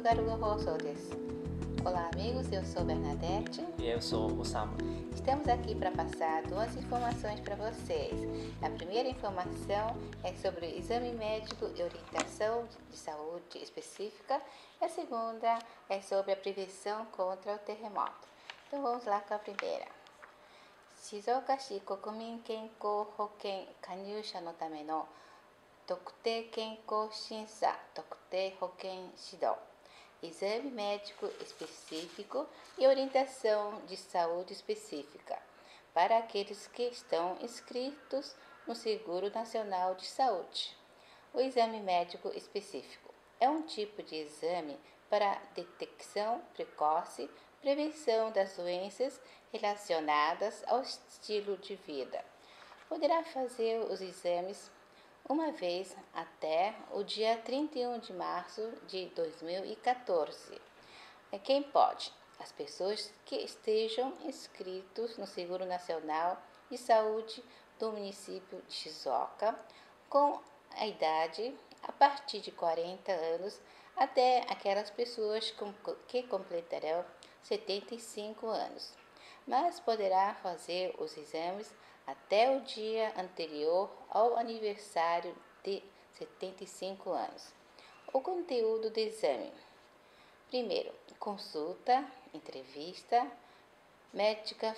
Garuga Rosso desu. Olá amigos, eu sou Bernadette. E eu sou o Samu. Estamos aqui para passar duas informações para vocês. A primeira informação é sobre exame médico e orientação de saúde específica. E a segunda é sobre a prevenção contra o terremoto. Então vamos lá com a primeira. Shizuoka-shi Kokumin Kenkou Hoken Kanyusha no Tame no Tokutei Kenkou Shinsa Tokutei Hoken Shidou. Exame médico específico e orientação de saúde específica para aqueles que estão inscritos no Seguro Nacional de Saúde. O exame médico específico é um tipo de exame para detecção precoce, prevenção das doenças relacionadas ao estilo de vida. Poderá fazer os exames uma vez até o dia 31 de março de 2014. Quem pode? As pessoas que estejam inscritos no Seguro Nacional de Saúde do município de Shizuoka, com a idade a partir de 40 anos até aquelas pessoas que completarão 75 anos, mas poderá fazer os exames até o dia anterior ao aniversário de 75 anos. O conteúdo do exame: primeiro, consulta, entrevista médica,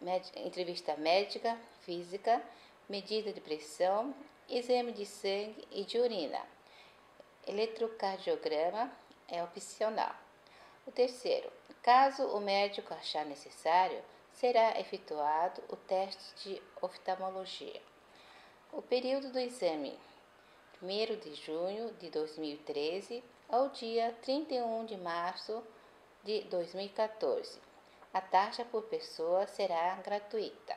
física, medida de pressão, exame de sangue e de urina. Eletrocardiograma é opcional. O terceiro, caso o médico achar necessário, será efetuado o teste de oftalmologia. O período do exame: 1º de junho de 2013 ao dia 31 de março de 2014. A taxa por pessoa será gratuita.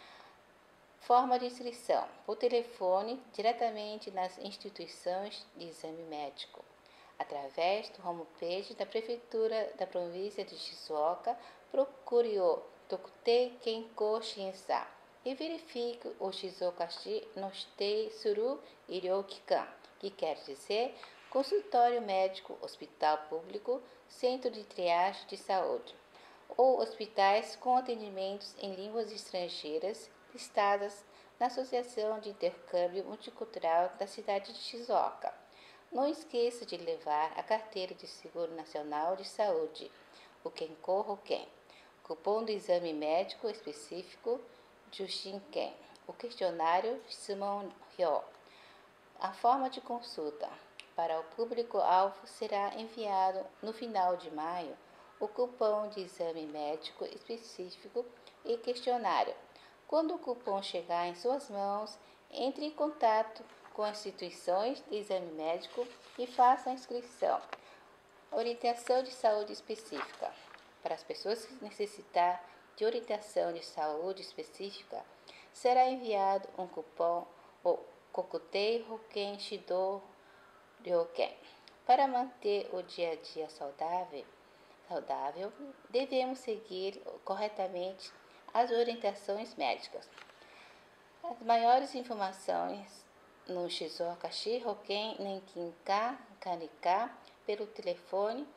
Forma de inscrição: por telefone, diretamente nas instituições de exame médico, através do homepage da Prefeitura da província de Shizuoka. Procure o Tokutei Kenkou Shinsa e verifique o Shizuoka-shi no Shitei Suru Iryokikan, que quer dizer consultório médico, hospital público, centro de triagem de saúde, ou hospitais com atendimentos em línguas estrangeiras listadas na Associação de Intercâmbio Multicultural da cidade de Shizuoka. Não esqueça de levar a carteira de Seguro Nacional de Saúde, o Kenkou Hoken, cupom do exame médico específico Jushinken, o questionário Shimon Ryo. A forma de consulta para o público-alvo será enviado no final de maio o cupom de exame médico específico e questionário. Quando o cupom chegar em suas mãos, entre em contato com as instituições de exame médico e faça a inscrição. Orientação de saúde específica. Para as pessoas que necessitar de orientação de saúde específica, será enviado um cupom, o Kokutei Hoken Shidou Ryoken. Para manter o dia a dia saudável, devemos seguir corretamente as orientações médicas. As maiores informações no Shizuoka-shi Hoken Nenkin-ka Kanika pelo telefone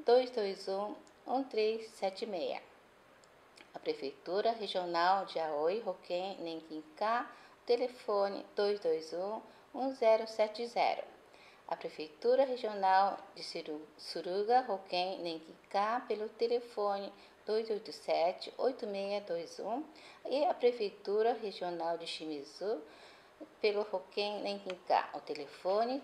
221-1376. A Prefeitura Regional de Aoi Hoken Nenkin-ka, telefone 221-1070. A Prefeitura Regional de Suruga Hoken Nenkin-ka pelo telefone 287-8621 e a Prefeitura Regional de Shimizu pelo Hoken Nenkin-ka, o telefone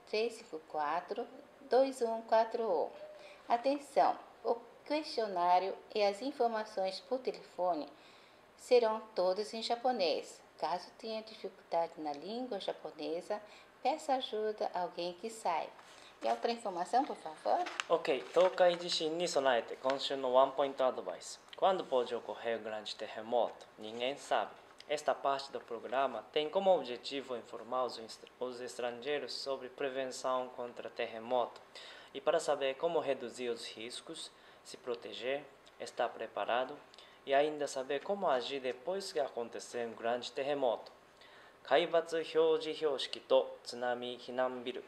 354-2141. Atenção! O questionário e as informações por telefone serão todas em japonês. Caso tenha dificuldade na língua japonesa, peça ajuda a alguém que saiba. E outra informação, por favor? Ok, Tokai地震に備えて今週のワンポイントアドバイス. Quando pode ocorrer um grande terremoto? Ninguém sabe. Esta parte do programa tem como objetivo informar os estrangeiros sobre prevenção contra terremoto e para saber como reduzir os riscos, se proteger, estar preparado e ainda saber como agir depois que acontecer um grande terremoto. 海抜表示標識と津波避難ビル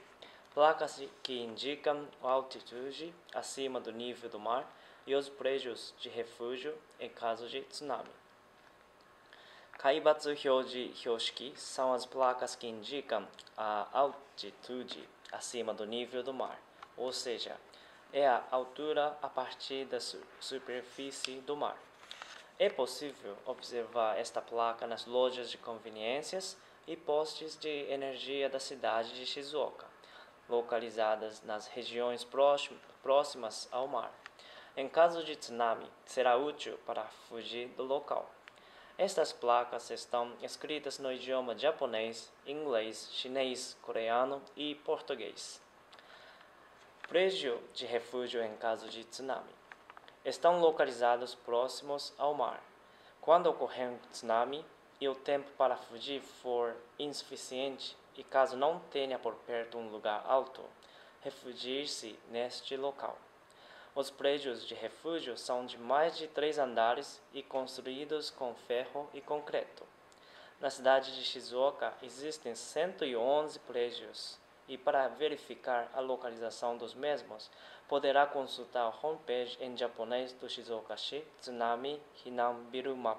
placas que indicam a altitude acima do nível do mar e os prédios de refúgio em caso de tsunami. Kaibatsu Hyoji Hyoshiki são as placas que indicam a altitude acima do nível do mar, ou seja, é a altura a partir da superfície do mar. É possível observar esta placa nas lojas de conveniências e postes de energia da cidade de Shizuoka, localizadas nas regiões próximas ao mar. Em caso de tsunami, será útil para fugir do local. Estas placas estão escritas no idioma japonês, inglês, chinês, coreano e português. Prédio de refúgio em caso de tsunami. Estão localizados próximos ao mar. Quando ocorrer um tsunami e o tempo para fugir for insuficiente e caso não tenha por perto um lugar alto, refugie-se neste local. Os prédios de refúgio são de mais de 3 andares e construídos com ferro e concreto. Na cidade de Shizuoka existem 111 prédios e para verificar a localização dos mesmos, poderá consultar a homepage em japonês do Shizuoka-shi Tsunami Hinan Biru Map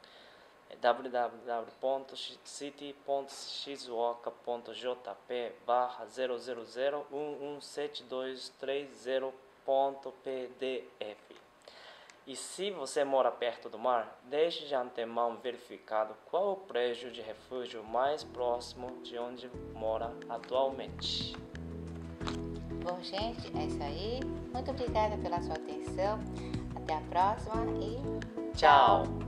www.city.shizuoka.jp/000117230.pdf. E se você mora perto do mar, deixe de antemão verificado qual o prédio de refúgio mais próximo de onde mora atualmente. Bom, gente, é isso aí. Muito obrigada pela sua atenção. Até a próxima e Tchau!